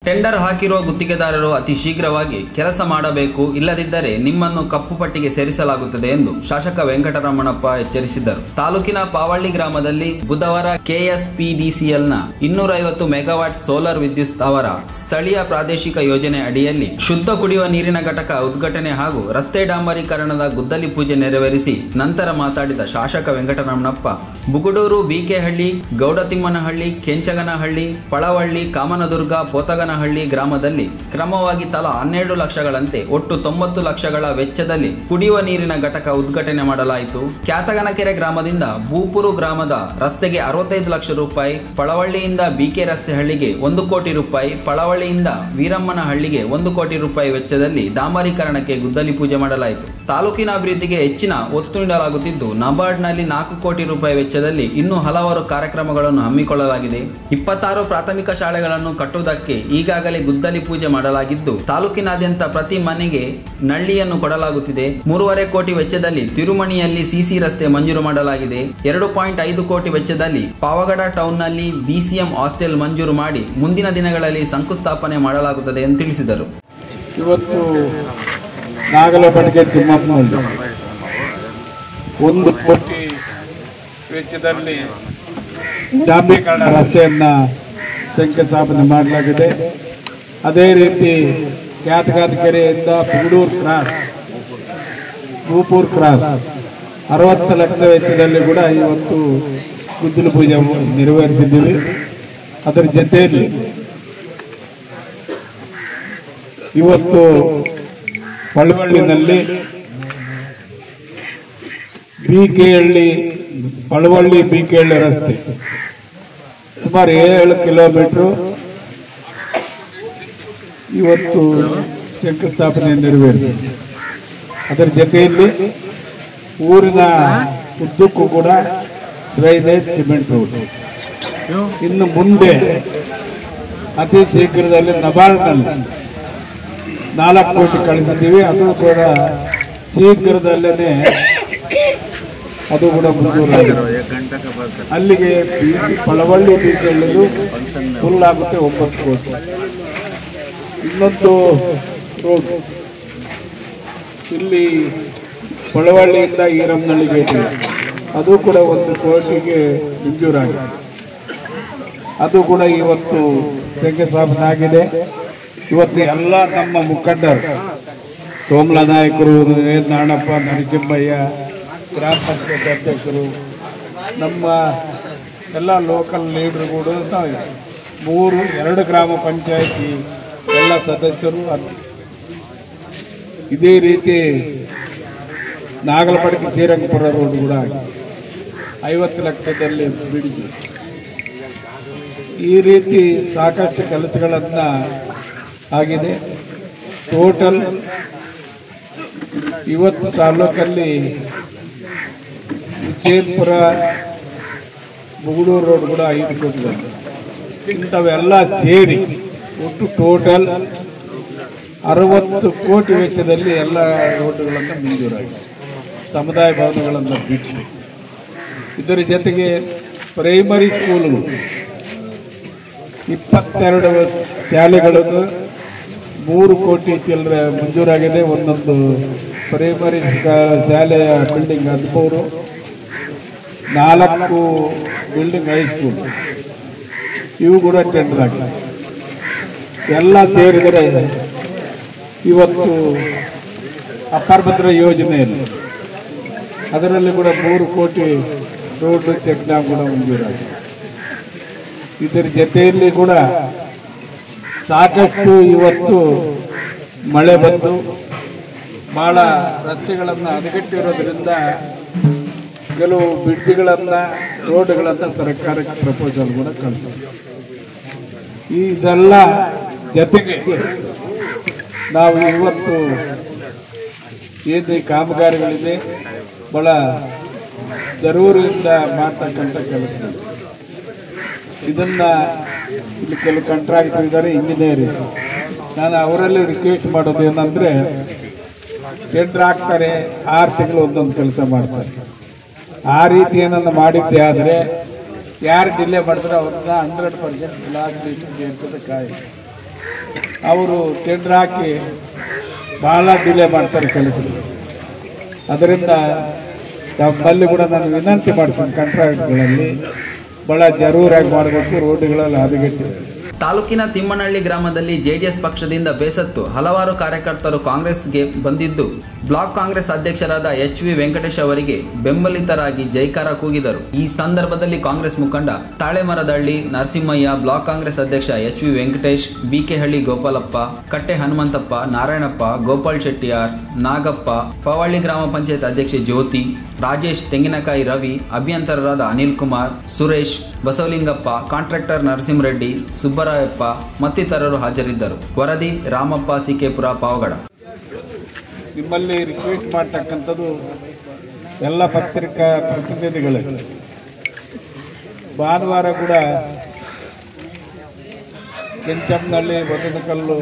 Tender ಹಾಕಿರುವ ಗುತ್ತಿಗೆದಾರರು ಅತಿ ಶೀಘ್ರವಾಗಿ ಕೆಲಸ ಮಾಡಬೇಕು, ಇಲ್ಲದಿದ್ದರೆ ನಿಮ್ಮನ್ನು ಕಪ್ಪು ಪಟ್ಟಿಗೆ ಸೇರಿಸಲಾಗುತ್ತದೆ ಎಂದು ಶಾಸಕ ವೆಂಕಟರಮಣಪ್ಪ ಎಚ್ಚರಿಸಿದ್ದರು. ತಾಲೂಕಿನ ಪಾವಳ್ಳಿ ಗ್ರಾಮದಲ್ಲಿ ಬುಧವಾರ ಕೆಎಸ್ಪಿಡಿಸಿಎಲ್ನ 250 ಮೆಗಾವಾಟ್ ಸೋಲಾರ್ ವಿದ್ಯುತ್ ಸ್ಥಾವರ ಸ್ಥಳೀಯ ಪ್ರಾದೇಶಿಕ ಯೋಜನೆ ಅಡಿಯಲ್ಲಿ ಶುದ್ಧ ಕುಡಿಯುವ ನೀರಿನ ಘಟಕ ಉದ್ಘಾಟನೆ ಹಾಗೂ ರಸ್ತೆ ಡಾಂಬರೀಕರಣದ ಗುದ್ದಲಿ ಪೂಜೆ ನೆರವೇರಿಸಿ ನಂತರ ಮಾತನಾಡಿದ ಶಾಸಕ ವೆಂಕಟರಮಣಪ್ಪ, ಬುಗುಡೂರು, ಬಿಕೆಹಳ್ಳಿ, ಗೌಡತಿಮ್ಮನಹಳ್ಳಿ, ಕೆಂಚಗನಹಳ್ಳಿ, ಪಳವಳ್ಳಿ, ಕಾಮನದುರ್ಗ, ಪೋತಗನಹಳ್ಳಿ ಗ್ರಾಮದಲ್ಲಿ ಕ್ರಮವಾಗಿ ತಲಾ 12 ಲಕ್ಷಗಳಂತೆ ಒಟ್ಟು 90 ಲಕ್ಷಗಳ ವೆಚ್ಚದಲ್ಲಿ ಕುಡಿಯುವ ನೀರಿನ ಘಟಕ ಉದ್ಘಾಟನೆ ಮಾಡಲಾಯಿತು. ಕ್ಯಾತಗನಕೆರೆ ಗ್ರಾಮದಿಂದ ಭೂಪುರು ಗ್ರಾಮದ ರಸ್ತೆಗೆ 65 ಲಕ್ಷ ರೂಪಾಯಿ, ಪಳವಳ್ಳಿಯಿಂದ ಬಿಕೆ ರಸ್ತೆ ಹಳ್ಳಿಗೆ 1 ಕೋಟಿ ರೂಪಾಯಿ, ಪಳವಳ್ಳಿಯಿಂದ ವೀರಮ್ಮನ ಹಳ್ಳಿಗೆ 1 ಕೋಟಿ ರೂಪಾಯಿ ವೆಚ್ಚದಲ್ಲಿ ಡಾಂಬರೀಕರಣಕ್ಕೆ ಗುದ್ದಲಿ ಪೂಜೆ ಮಾಡಲಾಯಿತು. ತಾಲೂಕಿನ ಅಭಿವೃದ್ಧಿಗೆ ಹೆಚ್ಚಿನ ಒತ್ತು ನೀಡಲಾಗುತ್ತಿದ್ದು, ನಬಾರ್ಡ್ನಲ್ಲಿ 4 ಕೋಟಿ ರೂಪಾಯಿ ವೆಚ್ಚದಲ್ಲಿ ಇನ್ನೂ ಹಲವಾರು ಕಾರ್ಯಕ್ರಮಗಳನ್ನು ಹಮ್ಮಿಕೊಳ್ಳಲಾಗಿದೆ. 26 ಪ್ರಾಥಮಿಕ ಶಾಲೆಗಳನ್ನು ಕಟ್ಟುವುದಕ್ಕೆ ಈಗಾಗಲೇ ಗುದ್ದಲಿ ಪೂಜೆ ಮಾಡಲಾಗಿದ್ದು, ತಾಲೂಕಿನಾದ್ಯಂತ ಪ್ರತಿ ಮನೆಗೆ ನಳ್ಳಿಯನ್ನು ಕೊಡಲಾಗುತ್ತಿದೆ. 3.5 ಕೋಟಿ ವೆಚ್ಚದಲ್ಲಿ ತಿರುಮಣಿಯಲ್ಲಿ ಸಿಸಿ ರಸ್ತೆ ಮಂಜೂರು ಮಾಡಲಾಗಿದೆ. 2.5 ಕೋಟಿ ವೆಚ್ಚದಲ್ಲಿ ಪಾವಗಡ ಟೌನ್ನಲ್ಲಿ ಬಿಸಿಎಂ ಹಾಸ್ಟೆಲ್ ಮಂಜೂರು ಮಾಡಿ ಮುಂದಿನ ದಿನಗಳಲ್ಲಿ ಶಂಕುಸ್ಥಾಪನೆ ಮಾಡಲಾಗುತ್ತದೆ ಎಂದು ತಿಳಿಸಿದರು. ಇವತ್ತು ನಾಗಲಪಟ್ಟಿಗೆ ತುಮಕೂರು 1 ಕೋಟಿ ವೆಚ್ಚದಲ್ಲಿ ಡಾಂಬರೀಕರಣ ರಸ್ತೆಯನ್ನು ಶಂಕುಸ್ಥಾಪನೆ ಮಾಡಲಾಗಿದೆ. ಅದೇ ರೀತಿ ಕ್ಯಾತಗಾದಕೆರೆಯಿಂದ ಬುಗುಡೂರು ಕ್ರಾಸ್, ಭೂಪೂರ್ ಕ್ರಾಸ್ 60 ಲಕ್ಷ ವೆಚ್ಚದಲ್ಲಿ ಕೂಡ ಇವತ್ತು ಗುದ್ದಲಿ ಪೂಜೆ ನೆರವೇರಿಸಿದ್ದೀವಿ. ಅದರ ಜೊತೆಯಲ್ಲಿ ಇವತ್ತು ಪಳವಳ್ಳಿನಲ್ಲಿ ಪಳವಳ್ಳಿ ಬಿಕೆಹಳ್ಳಿ ರಸ್ತೆ ಸುಮಾರು 7 ಕಿಲೋಮೀಟರ್ ಇವತ್ತು ಶಂಕುಸ್ಥಾಪನೆ ನೆರವೇರಿದೆ. ಅದರ ಜೊತೆಯಲ್ಲಿ ಊರಿನ ಉದ್ದಕ್ಕೂ ಕೂಡ ಡ್ರೈನೇಜ್ ಸಿಮೆಂಟ್ ರೋಡ್. ಇನ್ನು ಮುಂದೆ ಅತಿ ಶೀಘ್ರದಲ್ಲಿ ನಬಾರ್ಡ್ನಲ್ಲಿ 4 ಕೋಟಿ ಕಳಿಸಿದ್ದೀವಿ. ಅದು ಕೂಡ ಶೀಘ್ರದಲ್ಲೇ ಅದು ಕೂಡ ಮುಂದುವರೆದಿದೆ. ಅಲ್ಲಿಗೆ ಪಳವಳ್ಳಿ ಬಿಕೆಹಳ್ಳಿದು ಫುಲ್ ಆಗುತ್ತೆ 9 ಕೋಟಿ. ಇನ್ನೊಂದು ರೋಡ್ ಇಲ್ಲಿ ಪಳವಳ್ಳಿಯಿಂದ ಈರಮ್ಮನಹಳ್ಳಿಗೆ ಅದು ಕೂಡ 1 ಕೋಟಿಗೆ ಮಂಜೂರಾಗಿದೆ. ಅದು ಕೂಡ ಇವತ್ತು ಶಂಕುಸ್ಥಾಪನೆ ಆಗಿದೆ. ಇವತ್ತು ಎಲ್ಲ ನಮ್ಮ ಮುಖಂಡರು, ಸೋಮಲ ನಾಯಕರು, ನಾಣಪ್ಪ, ನರಸಿಂಹಯ್ಯ, ಗ್ರಾಮ ಪಂಚಾಯತ್ ಅಧ್ಯಕ್ಷರು, ನಮ್ಮ ಎಲ್ಲ ಲೋಕಲ್ ಲೀಡರ್ಗಳು, 2 ಗ್ರಾಮ ಪಂಚಾಯತಿ ಎಲ್ಲ ಸದಸ್ಯರು, ಇದೇ ರೀತಿ ನಾಗಲಪಟ್ಟಿಗೆ ಶ್ರೀರಂಗಪುರ ರೋಡ್ ಕೂಡ 50 ಲಕ್ಷದಲ್ಲಿ ಬಿಡಿದೆ. ಈ ರೀತಿ ಸಾಕಷ್ಟು ಕೆಲಸಗಳನ್ನು ಆಗಿದೆ. ಟೋಟಲ್ ಇವತ್ತು ತಾಲೂಕಲ್ಲಿ ವಿಜಯಪುರ ಬುಗುಡೂರು ರೋಡ್ ಕೂಡ 5 ಕೋಟಿ ಬಂದಿದೆ. ಇಂಥವೆಲ್ಲ ಸೇರಿ ಒಟ್ಟು ಟೋಟಲ್ 60 ಕೋಟಿ ವೆಚ್ಚದಲ್ಲಿ ಎಲ್ಲ ರೋಡ್ಗಳನ್ನು ಮಂಜೂರಾಗಿದೆ. ಸಮುದಾಯ ಭವನಗಳನ್ನು ಬಿಟ್ಟು ಇದರ ಜೊತೆಗೆ ಪ್ರೈಮರಿ ಸ್ಕೂಲುಗಳು 22 ಶಾಲೆಗಳನ್ನು 3 ಕೋಟಿ ಚಿಲ್ಲರೆ ಮಂಜೂರಾಗಿದೆ. ಒಂದೊಂದು ಪ್ರೈಮರಿ ಶಾಲೆಯ ಬಿಲ್ಡಿಂಗ್ 13, 4 ಬಿಲ್ಡಿಂಗ್ ಹೈಸ್ಕೂಲ್ ಇವು ಕೂಡ ಟೆಂಡರ್ ಆಗಿದೆ. ಎಲ್ಲ ಸೇರಿದರೆ ಇವತ್ತು ಅಪ್ಪರ್ ಭದ್ರಾ ಯೋಜನೆಯಲ್ಲಿ ಅದರಲ್ಲಿ ಕೂಡ 3 ಕೋಟಿ ರೋಡ್ ಚೆಕ್ ಡ್ಯಾಮ್ ಕೂಡ ಮಂಜೂರಾಗಿದೆ. ಇದರ ಜೊತೆಯಲ್ಲಿ ಕೂಡ ಸಾಕಷ್ಟು ಇವತ್ತು ಮಳೆ ಬಂದು ಭಾಳ ರಸ್ತೆಗಳನ್ನು ಹದಗೆಟ್ಟಿರೋದ್ರಿಂದ ಕೆಲವು ಬ್ರಿಡ್ಜ್ಗಳನ್ನು, ರೋಡ್ಗಳನ್ನು ಸರ್ಕಾರಕ್ಕೆ ಪ್ರಪೋಸಲ್ ಕೂಡ ಕಳಿಸ್ತಾರೆ. ಇದೆಲ್ಲ ಜೊತೆಗೆ ನಾವು ಇವತ್ತು ಏನು ಕಾಮಗಾರಿಗಳಿದೆ ಭಾಳ ಜರೂರಿಯಿಂದ ಮಾಡ್ತಕ್ಕಂಥ ಕೆಲಸಗಳು. ಇದನ್ನು ಇಲ್ಲಿ ಕೆಲವು ಕಾಂಟ್ರಾಕ್ಟರ್ ಇದ್ದಾರೆ, ಇಂಜಿನಿಯರ್. ನಾನು ಅವರಲ್ಲಿ ರಿಕ್ವೆಸ್ಟ್ ಮಾಡೋದು ಏನಂದರೆ, ಟೆಂಡರ್ ಹಾಕ್ತಾರೆ, 6 ತಿಂಗಳು ಒಂದೊಂದು ಕೆಲಸ ಮಾಡ್ತಾರೆ. ಆ ರೀತಿ ಏನನ್ನು ಮಾಡಿದ್ದೆ ಆದರೆ ಯಾರು ಡಿಲೇ ಮಾಡಿದ್ರೆ ಅವ್ರನ್ನ 100% ಲಾಸ್ಟ್ ಡೇಟಿಗೆ ಸೇರಿಸೋದಕ್ಕಾಗಿ ಅವರು ಟೆಂಡರ್ ಹಾಕಿ ಭಾಳ ಡಿಲೇ ಮಾಡ್ತಾರೆ ಕೆಲಸಗಳು. ಅದರಿಂದ ನಮ್ಮಲ್ಲಿ ಕೂಡ ನಾನು ವಿನಂತಿ ಮಾಡ್ತೀನಿ, ಕಾಂಟ್ರಾಕ್ಟ್ಗಳಲ್ಲಿ ಭಾಳ ಜರೂರಾಗಿ ಮಾಡಬೇಕು, ರೋಡ್ಗಳಲ್ಲಿ ಹದಗೆಟ್ಟಿದೆ. ತಾಲೂಕಿನ ತಿಮ್ಮನಹಳ್ಳಿ ಗ್ರಾಮದಲ್ಲಿ ಜೆಡಿಎಸ್ ಪಕ್ಷದಿಂದ ಬೇಸತ್ತು ಹಲವಾರು ಕಾರ್ಯಕರ್ತರು ಕಾಂಗ್ರೆಸ್ಗೆ ಬಂದಿದ್ದು ಬ್ಲಾಕ್ ಕಾಂಗ್ರೆಸ್ ಅಧ್ಯಕ್ಷರಾದ ಎಚ್.ವಿ. ವೆಂಕಟೇಶ್ ಅವರಿಗೆ ಬೆಂಬಲಿತರಾಗಿ ಜೈಕಾರ ಕೂಗಿದರು. ಈ ಸಂದರ್ಭದಲ್ಲಿ ಕಾಂಗ್ರೆಸ್ ಮುಖಂಡ ತಾಳೆಮರದಹಳ್ಳಿ ನರಸಿಂಹಯ್ಯ, ಬ್ಲಾಕ್ ಕಾಂಗ್ರೆಸ್ ಅಧ್ಯಕ್ಷ ಎಚ್.ವಿ. ವೆಂಕಟೇಶ್, ಬಿಕೆಹಳ್ಳಿ ಗೋಪಾಲಪ್ಪ, ಕಟ್ಟೆ ಹನುಮಂತಪ್ಪ, ನಾರಾಯಣಪ್ಪ, ಗೋಪಾಲ್ ಶೆಟ್ಟಿಯಾರ್, ನಾಗಪ್ಪ, ಪವಳ್ಳಿ ಗ್ರಾಮ ಪಂಚಾಯತ್ ಅಧ್ಯಕ್ಷೆ ಜ್ಯೋತಿ, ರಾಜೇಶ್, ತೆಂಗಿನಕಾಯಿ ರವಿ, ಅಭಿಯಂತರರಾದ ಅನಿಲ್ ಕುಮಾರ್, ಸುರೇಶ್, ಬಸವಲಿಂಗಪ್ಪ, ಕಾಂಟ್ರಾಕ್ಟರ್ ನರಸಿಂಹರೆಡ್ಡಿ, ಸುಬ್ಬರಾಯಪ್ಪ ಮತ್ತಿತರರು ಹಾಜರಿದ್ದರು. ವರದಿ ರಾಮಪ್ಪ, ಸಿಕೆಪುರ, ಪಾವಗಡ. ನಿಮ್ಮಲ್ಲಿ ರಿಕ್ವೆಸ್ಟ್ ಮಾಡ್ತಕ್ಕಂಥದ್ದು ಎಲ್ಲ ಪತ್ರಿಕಾ ಪ್ರತಿನಿಧಿಗಳು ಭಾನುವಾರ ಕೂಡ ಕೆಂಚಮ್ನಲ್ಲಿ ಬದನಕಲ್ಲು,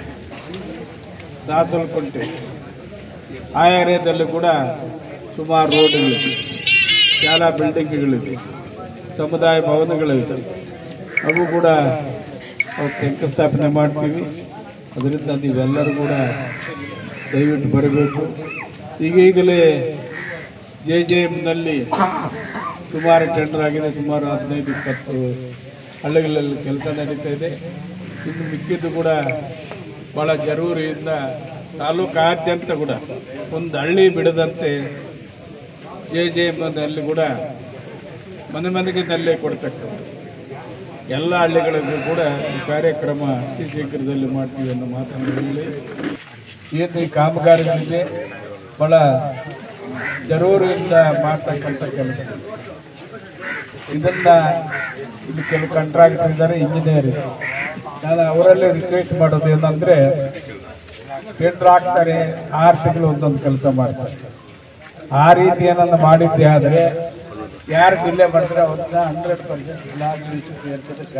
ದಾಸಲಕುಂಟೆ ಆ ಏರಿಯಾದಲ್ಲಿ ಕೂಡ ಸುಮಾರು ರೋಡ್ಗಳಿವೆ, ಶಾಲಾ ಬಿಲ್ಡಿಂಗ್ಗಳಿವೆ, ಸಮುದಾಯ ಭವನಗಳಿವೆ. ಅವು ಕೂಡ ಶಂಕುಸ್ಥಾಪನೆ ಮಾಡ್ತೀವಿ. ಅದರಿಂದ ನೀವೆಲ್ಲರೂ ಕೂಡ ದಯವಿಟ್ಟು ಬರಬೇಕು. ಈಗೀಗಲೇ JJMನಲ್ಲಿ ಸುಮಾರು ಟೆಂಡರ್ ಆಗಿದೆ, ಸುಮಾರು 15-20 ಹಳ್ಳಿಗಳಲ್ಲಿ ಕೆಲಸ ನಡೀತಾ ಇದೆ. ಇನ್ನು ಮಿಕ್ಕಿದ್ದು ಕೂಡ ಭಾಳ ಜರೂರಿಯಿಂದ ತಾಲೂಕಾದ್ಯಂತ ಕೂಡ ಒಂದು ಹಳ್ಳಿ ಬಿಡದಂತೆ JJMನಲ್ಲಿ ಕೂಡ ಮನೆ ಮನೆಗೆ ನಲ್ಲೇ ಕೊಡ್ತಕ್ಕಂಥ ಎಲ್ಲ ಹಳ್ಳಿಗಳಿಗೂ ಕೂಡ ಈ ಕಾರ್ಯಕ್ರಮ ಅತಿ ಶೀಘ್ರದಲ್ಲಿ ಮಾಡ್ತೀವಿ ಅನ್ನೋ ಮಾತನಾಡಲಿ. ಏನು ಈ ಕಾಮಗಾರಿಗಳಿದೆ ಭಾಳ ಜರೂರಿಯಿಂದ ಮಾಡ್ತಕ್ಕಂಥ ಕೆಲಸ. ಇದನ್ನು ಇಲ್ಲಿ ಕೆಲವು ಕಾಂಟ್ರಾಕ್ಟರ್ ಇದ್ದಾರೆ, ಇಂಜಿನಿಯರ್. ನಾನು ಅವರಲ್ಲೇ ರಿಕ್ವೆಸ್ಟ್ ಮಾಡೋದು ಏನಂದರೆ, ಟೆಂಡರ್ ಹಾಕ್ತಾರೆ, 6 ತಿಂಗಳು ಒಂದೊಂದು ಕೆಲಸ ಮಾಡ್ತಾರೆ. ಆ ರೀತಿ ಏನನ್ನ ಮಾಡಿದ್ದೆ ಆದರೆ ಯಾರು ಡಿಲೇ ಮಾಡಿದ್ರೆ ಅವ್ರನ್ನ 100% ಲಾಭ ಸೇರ್ತದೆ.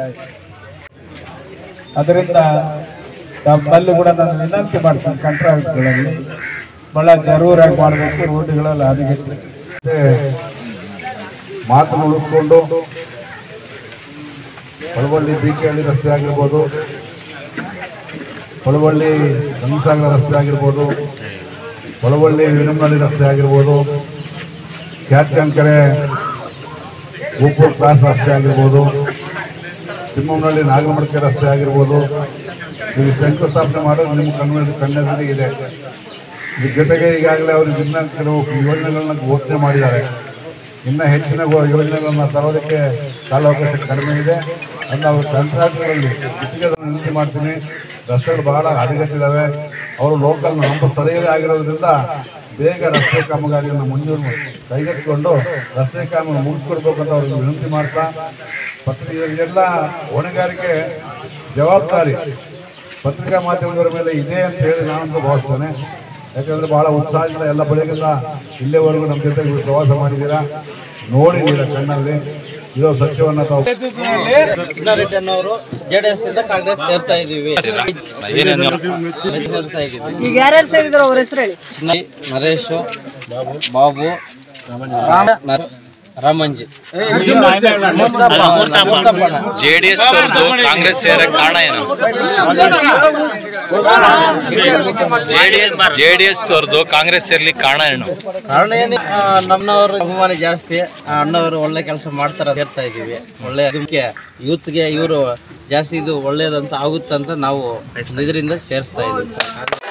ಅದರಿಂದ ನಮ್ಮಲ್ಲಿ ಕೂಡ ನಾನು ವಿನಂತಿ ಮಾಡ್ತೀನಿ, ಕಾಂಟ್ರಾಕ್ಟ್ಗಳಲ್ಲಿ ಭಾಳ ಜರೂರಾಗಿ ಮಾಡಬೇಕು, ರೋಡ್ಗಳಲ್ಲಿ ಹದಗೆಟ್ಟಿದೆ. ಮಾತನ್ನು ಉಳಿಸ್ಕೊಂಡು ಪಳವಳ್ಳಿ ಬಿಕೆಹಳ್ಳಿ ರಸ್ತೆ ಆಗಿರ್ಬೋದು, ಪಳವಳ್ಳಿ ರಂಗಸಾಗರ ರಸ್ತೆ ಆಗಿರ್ಬೋದು, ಪಳವಳ್ಳಿ ವೀರಮ್ಮನಹಳ್ಳಿ ರಸ್ತೆ ಆಗಿರ್ಬೋದು, ಕ್ಯಾತ್ಯಂಕೆರೆ ಗೋಪುರ ಕ್ರಾಸ್ ರಸ್ತೆ ಆಗಿರ್ಬೋದು, ತಿಮ್ಮನಹಳ್ಳಿ ನಾಗಮಡಕೆ ರಸ್ತೆ ಆಗಿರ್ಬೋದು, ಇದು ಶಂಕುಸ್ಥಾಪನೆ ಮಾಡೋದು ನಿಮ್ಮ ಕಣ್ಣೆದುರಿಗೆ ಇದೆ. ಇದ್ರ ಜೊತೆಗೆ ಈಗಾಗಲೇ ಅವರು ಇನ್ನ ಕೆಲವು ಯೋಜನೆಗಳನ್ನ ಘೋಷಣೆ ಮಾಡಿದ್ದಾರೆ. ಇನ್ನು ಹೆಚ್ಚಿನ ಯೋಜನೆಗಳನ್ನ ತರೋದಕ್ಕೆ ಕಾಲಾವಕಾಶ ಕಡಿಮೆ ಇದೆ. ಅದನ್ನು ಅವರು ಕಾಂಟ್ರಾಕ್ಟ್ಗಳಲ್ಲಿ ಗುತ್ತಿಗೆ ವಿನಂತಿ ಮಾಡ್ತೀನಿ. ರಸ್ತೆಗಳು ಬಹಳ ಹದಗೆಟ್ಟಿದ್ದಾವೆ. ಅವರು ಲೋಕಲ್ ನಮ್ಮ ಸ್ಥಳೀಯರೇ ಆಗಿರೋದ್ರಿಂದ ಬೇಗ ರಸ್ತೆ ಕಾಮಗಾರಿಯನ್ನು ಮಂಜೂರು ಕೈಗೆತ್ತಿಕೊಂಡು ರಸ್ತೆ ಕಾಮಗಾರಿ ಮುಗಿಸ್ಕೊಡ್ಬೇಕು ಅಂತ ಅವ್ರಿಗೆ ವಿನಂತಿ ಮಾಡ್ತಾ, ಎಲ್ಲ ಹೊಣೆಗಾರಿಕೆ ಜವಾಬ್ದಾರಿ ಪತ್ರಿಕಾ ಮಾಧ್ಯಮದವರ ಮೇಲೆ ಇದೆ ಅಂತ ಹೇಳಿ ನಾನಂತೂ ಭಾವಿಸ್ತೇನೆ. ಯಾಕಂದರೆ ಭಾಳ ಉತ್ಸಾಹದಿಂದ ಎಲ್ಲ ಬೆಳಗಿಂದ ಇಲ್ಲಿವರೆಗೂ ನಮ್ಮ ಜೊತೆಗೆ ಪ್ರವಾಸ ಮಾಡಿದ್ದೀರಾ, ನೋಡಿದ್ದೀರಾ ಕಣ್ಣಲ್ಲಿ. ಇದು ಸತ್ಯವನ್ನು ತಾವು ಅವರು JDS ಇಂದ ಕಾಂಗ್ರೆಸ್ ಸೇರ್ತಾ ಇದೀವಿ. ಈಗ ಯಾರ್ಯಾರು ಸೇರಿದ್ರು ಅವ್ರ ಹೆಸರು ಹೇಳಿ. ನರೇಶ್, ಬಾಬು, ರಾಮಂಜಿ. JDS ಕಾಂಗ್ರೆಸ್ ಸೇರಕ್ಕೆ ಕಾರಣ ಏನು? JDS ತೋರ್ದು ಕಾಂಗ್ರೆಸ್ ಸೇರ್ಲಿಕ್ಕೆ ಕಾರಣ ಏನು? ಕಾರಣ ಏನು? ನಮ್ಮನವರು ಅಭಿಮಾನ ಜಾಸ್ತಿ, ಅಣ್ಣವರು ಒಳ್ಳೆ ಕೆಲಸ ಮಾಡ್ತಾರ ಸೇರ್ತಾ ಇದೀವಿ. ಒಳ್ಳೆ ಅದಕ್ಕೆ ಯೂತ್ಗೆ ಇವರು ಜಾಸ್ತಿ ಇದು ಒಳ್ಳೇದಂತ ಆಗುತ್ತಂತ ನಾವು ಇದರಿಂದ ಸೇರಿಸ್ತಾ ಇದೀವಿ.